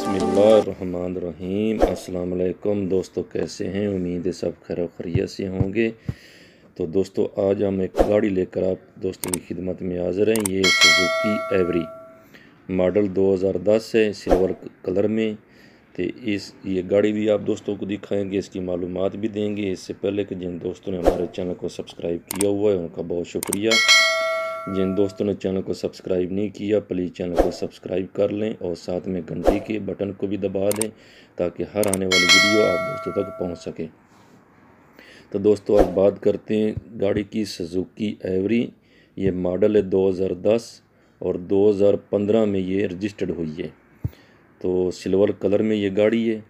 बिस्मिल्लाहिर्रहमानिर्रहीम। अस्सलाम वालेकुम दोस्तों, कैसे हैं? उम्मीद है सब खैर खैरियत से होंगे। तो दोस्तों आज हम एक गाड़ी लेकर आप दोस्तों की खिदमत में हाज़िर हैं। ये सुजुकी एवरी मॉडल 2010 है, सिल्वर कलर में। तो ये गाड़ी भी आप दोस्तों को दिखाएंगे, इसकी मालूमात भी देंगे। इससे पहले कि जिन दोस्तों ने हमारे चैनल को सब्सक्राइब किया हुआ है उनका बहुत शुक्रिया। जिन दोस्तों ने चैनल को सब्सक्राइब नहीं किया प्लीज़ चैनल को सब्सक्राइब कर लें और साथ में घंटी के बटन को भी दबा दें ताकि हर आने वाली वीडियो आप दोस्तों तक पहुंच सके। तो दोस्तों आज बात करते हैं गाड़ी की, सुजुकी एवरी। ये मॉडल है 2010 और 2015 में ये रजिस्टर्ड हुई है। तो सिल्वर कलर में ये गाड़ी है।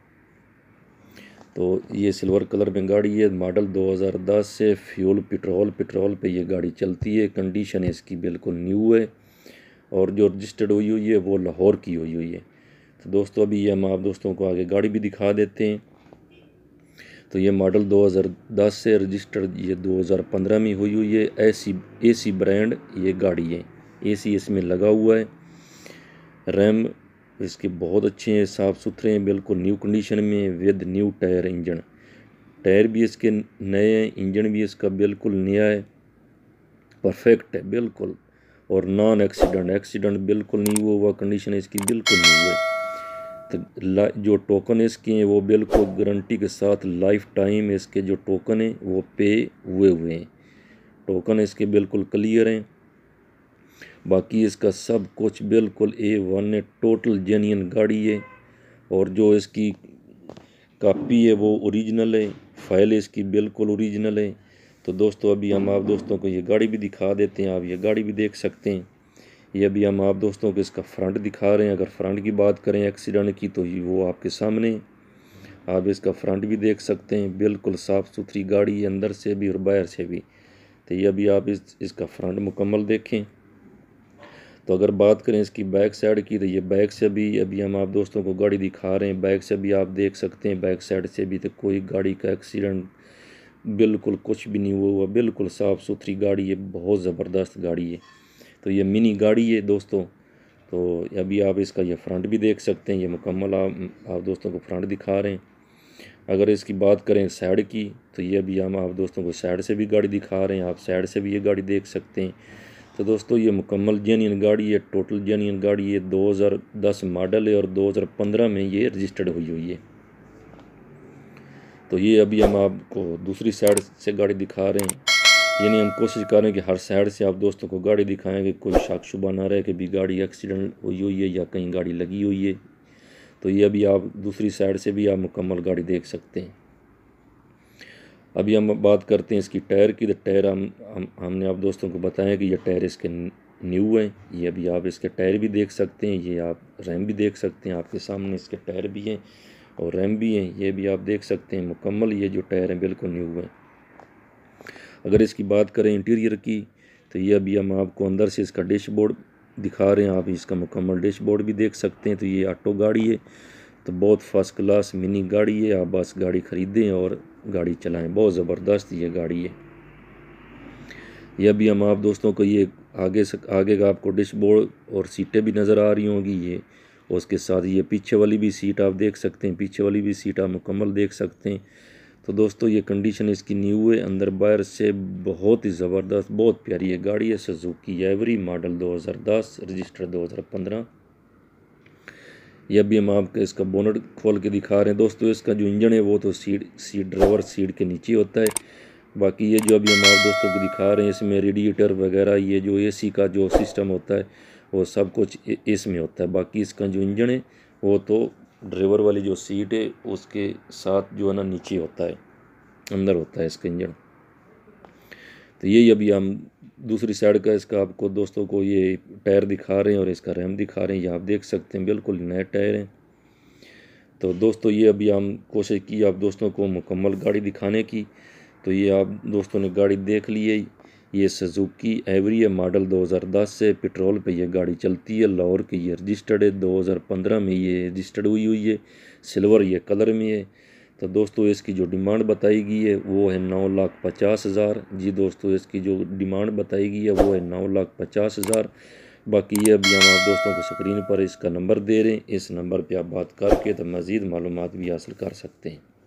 तो ये सिल्वर कलर में गाड़ी है, मॉडल 2010 से। फ्यूल पेट्रोल पे ये गाड़ी चलती है। कंडीशन इसकी बिल्कुल न्यू है और जो रजिस्टर्ड हुई है वो लाहौर की हुई है। तो दोस्तों अभी ये हम आप दोस्तों को आगे गाड़ी भी दिखा देते हैं। तो ये मॉडल 2010 से, रजिस्टर्ड ये 2015 में हुई है। एसी ब्रांड ये गाड़ी है, एसी इसमें लगा हुआ है। रैम इसके बहुत अच्छे हैं, साफ़ सुथरे हैं, बिल्कुल न्यू कंडीशन में विद न्यू टायर। टायर भी इसके नए हैं, इंजन भी इसका बिल्कुल नया है, परफेक्ट है बिल्कुल। और नॉन एक्सीडेंट बिल्कुल नहीं हुआ, कंडीशन इसकी बिल्कुल नहीं है। तो जो टोकन इसके हैं वो बिल्कुल गारंटी के साथ लाइफ टाइम इसके जो टोकन हैं वो पे हुए हैं। टोकन इसके बिल्कुल क्लियर हैं। बाकी इसका सब कुछ बिल्कुल A1 है, टोटल जेन्युइन गाड़ी है। और जो इसकी कापी है वो ओरिजिनल है, फाइल इसकी बिल्कुल ओरिजिनल है। तो दोस्तों अभी हम आप दोस्तों को ये गाड़ी भी दिखा देते हैं, आप ये गाड़ी भी देख सकते हैं। ये अभी हम आप दोस्तों को इसका फ्रंट दिखा रहे हैं। अगर फ्रंट की बात करें एक्सीडेंट की तो वो आपके सामने, आप इसका फ्रंट भी देख सकते हैं। बिल्कुल साफ़ सुथरी गाड़ी है, अंदर से भी और बाहर से भी। तो ये अभी आप इसका फ्रंट मुकम्मल देखें। तो अगर बात करें इसकी बैक साइड की तो ये बैक से भी अभी हम आप दोस्तों को गाड़ी दिखा रहे हैं। बैक से भी आप देख सकते हैं, बैक साइड से भी तो कोई गाड़ी का एक्सीडेंट बिल्कुल कुछ भी नहीं हुआ, बिल्कुल साफ़ सुथरी गाड़ी है, बहुत ज़बरदस्त गाड़ी है। तो ये मिनी गाड़ी है दोस्तों। तो अभी आप इसका ये फ्रंट भी देख सकते हैं, ये मुकम्मल आप दोस्तों को फ्रंट दिखा रहे हैं। अगर इसकी बात करें साइड की तो ये अभी हम आप दोस्तों को साइड से भी गाड़ी दिखा रहे हैं, आप साइड से भी ये गाड़ी देख सकते हैं। तो दोस्तों ये मुकम्मल जेन्युइन गाड़ी है, टोटल जेन्युइन गाड़ी है। 2010 मॉडल है और 2015 में ये रजिस्टर्ड हुई है। तो ये अभी हम आपको दूसरी साइड से गाड़ी दिखा रहे हैं, यानी हम कोशिश कर रहे हैं कि हर साइड से आप दोस्तों को गाड़ी दिखाएंगे, कोई शक शुबा ना रहे कि भी गाड़ी एक्सीडेंट हुई है या कहीं गाड़ी लगी हुई है। तो ये अभी आप दूसरी साइड से भी आप मुकम्मल गाड़ी देख सकते हैं। अभी हम बात करते हैं इसकी टायर की। तो टायर हमने आप दोस्तों को बताया कि ये टायर इसके न्यू हैं। ये अभी आप इसके टायर भी देख सकते हैं, ये आप रैम भी देख सकते हैं, आपके सामने इसके टायर भी हैं और रैम भी हैं, ये भी आप देख सकते हैं। मुकम्मल ये जो टायर हैं बिल्कुल न्यू हैं। अगर इसकी बात करें इंटीरियर की तो ये अभी हम आपको अंदर से इसका डैशबोर्ड दिखा रहे हैं, आप इसका मुकम्मल डैशबोर्ड भी देख सकते हैं। तो ये ऑटो गाड़ी है, तो बहुत फर्स्ट क्लास मिनी गाड़ी है। आप बस गाड़ी ख़रीदें और गाड़ी चलाएं, बहुत ज़बरदस्त ये गाड़ी है। ये अभी हम आप दोस्तों को ये आगे का आपको डैशबोर्ड और सीटें भी नज़र आ रही होंगी ये, और उसके साथ ये पीछे वाली भी सीट आप देख सकते हैं, पीछे वाली भी सीट आप मुकम्मल देख सकते हैं। तो दोस्तों ये कंडीशन इसकी न्यू है, अंदर बाहर से बहुत ही ज़बरदस्त, बहुत प्यारी ये गाड़ी है। Suzuki Every model 2010, registered 2015। ये अभी हम आपको इसका बोनट खोल के दिखा रहे हैं। दोस्तों इसका जो इंजन है वो तो सीट ड्राइवर सीट के नीचे होता है। बाकी ये जो अभी हम आप दोस्तों को दिखा रहे हैं इसमें रेडिएटर वगैरह, ये जो एसी का जो सिस्टम होता है वो सब कुछ इसमें होता है। बाकी इसका जो इंजन है वो तो ड्राइवर वाली जो सीट है उसके साथ जो है ना नीचे होता है, अंदर होता है इसका इंजन। तो यही अभी हम दूसरी साइड का इसका आपको दोस्तों को ये टायर दिखा रहे हैं और इसका रैम दिखा रहे हैं, ये आप देख सकते हैं बिल्कुल नए टायर हैं। तो दोस्तों ये अभी हम कोशिश की आप दोस्तों को मुकम्मल गाड़ी दिखाने की। तो ये आप दोस्तों ने गाड़ी देख ली है, ये सुजुकी एवरी है, मॉडल 2010 से, पेट्रोल पे ये गाड़ी चलती है, लाहौर की ये रजिस्टर्ड है, 2015 में ये रजिस्टर्ड हुई है, सिल्वर ये कलर में है। तो दोस्तों इसकी जो डिमांड बताई गई है वो है 9,50,000। जी दोस्तों इसकी जो डिमांड बताई गई है वो है 9,50,000। बाकी ये अभी हम आप दोस्तों को स्क्रीन पर इसका नंबर दे रहे हैं, इस नंबर पे आप बात करके तो मज़ीद मालूमात भी हासिल कर सकते हैं।